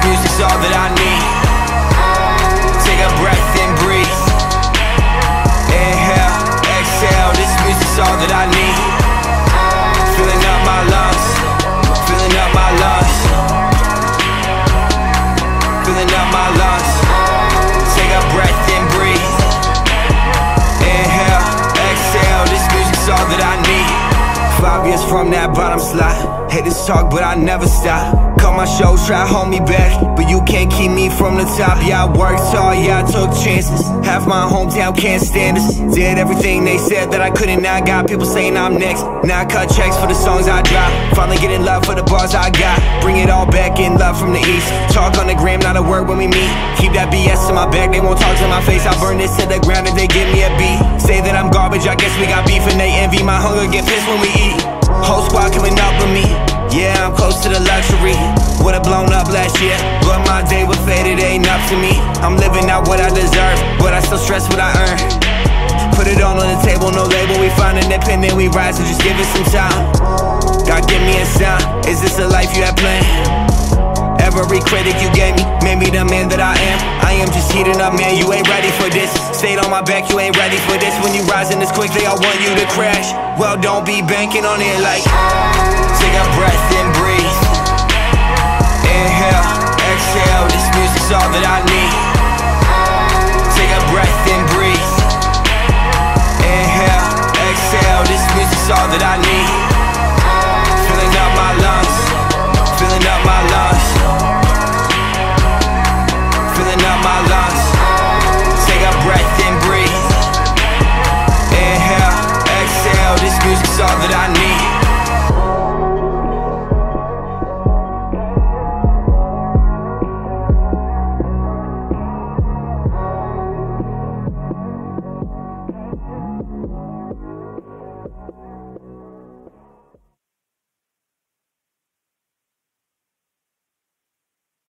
music's all that I need. Take a breath and breathe. Inhale, exhale, this music's all that I need. Filling up my lungs, filling up my lungs, filling up my lungs. Take a breath and breathe. Inhale, exhale, this music's all that I need. 5 years from that bottom slide, haters talk but I never stop. Call my shows, try to hold me back, but you can't keep me from the top. Yeah, I worked hard, yeah, I took chances. Half my hometown can't stand us. Did everything they said that I couldn't. Now I got people saying I'm next. Now I cut checks for the songs I drop. Finally getting love for the bars I got. Bring it all back in love from the east. Talk on the gram, not a word when we meet. Keep that BS in my back, they won't talk to my face. I burn this to the ground if they give me a beat. Say that I'm garbage, I guess we got beef and they envy my hunger, get pissed when we eat. Whole squad coming up with me. Yeah, I'm close to the luxury. Would've blown up last year, but my day was faded, ain't up to me. I'm living out what I deserve, but I still stress what I earn. Put it all on the table, no label, we find independent, we rise, so just give it some time. God, give me a sign, is this a life you have planned? Every critic you gave me made me the man that I am. I am just heating up, man, you ain't ready for this. Stayed on my back, you ain't ready for this. When you rising this quick, they all want you to crash. Well, don't be banking on it like. Take a breath and breathe. Inhale, exhale, this music's all that I need.